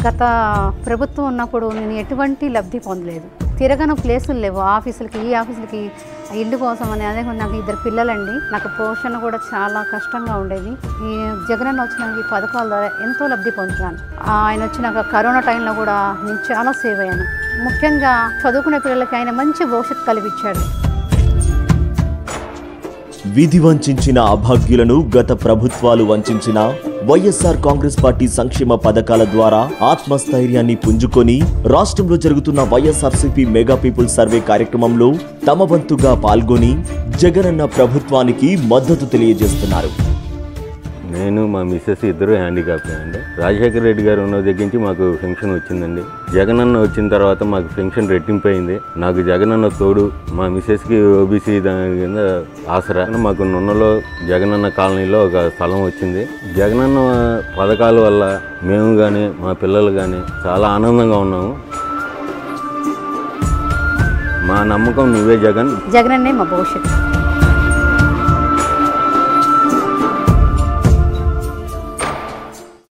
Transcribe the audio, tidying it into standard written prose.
గత ప్రభుత్వం ఉన్నప్పుడు నేను ఎటువంటి లబ్ధి పొందలేదు. తిరగని ప్లేసులు లేవు. ఆఫీసులకి ఈ ఆఫీసులకి ఇల్లు కోసం అని. అదే నాకు 2 పిల్లలండి. నాకు పోషణ కూడా చాలా కష్టంగా ఉండేది. ఈ జగనన్న వచ్చినాక ఈ పథకాల ద్వారా ఎంతో లబ్ధి పొందుతాను. ఆయన వచ్చినాక కరోనా టైంలో కూడా నేను చాలా సేవ్ అయ్యాను. ముఖ్యంగా చదువుకునే పిల్లలకి ఆయన మంచి భవిష్యత్తు కల్పించాడు. విధి వంచిన అభాగ్యులను గత ప్రభుత్వాలు వంచిన వైఎస్ఆర్ కాంగ్రెస్ పార్టీ సంక్షేమ పథకాల ద్వారా ఆత్మస్థైర్యాన్ని పుంజుకొని రాష్ట్రంలో జరుగుతున్న వైఎస్ఆర్సీపీ మెగా పీపుల్ సర్వే కార్యక్రమంలో తమ వంతుగా పాల్గొని జగనన్న ప్రభుత్వానికి మద్దతు తెలియజేస్తున్నారు. నేను మా మిస్సెస్ ఇద్దరు హ్యాండిక్యాప్ అండి. రాజశేఖర రెడ్డి గారు ఉన్న దగ్గర నుంచి మాకు పెన్షన్ వచ్చిందండి. జగనన్న వచ్చిన తర్వాత మాకు పెన్షన్ రెట్టింపు అయింది. నాకు జగనన్న తోడు, మా మిస్సెస్కి ఓబీసీ దాని కింద ఆసరా. మాకు నున్నలో జగనన్న కాలనీలో ఒక స్థలం వచ్చింది. జగనన్న పథకాల వల్ల మేము కానీ మా పిల్లలు కానీ చాలా ఆనందంగా ఉన్నాము. మా నమ్మకం నువ్వే జగన్. జగనన్నే మా భవిష్యత్తు.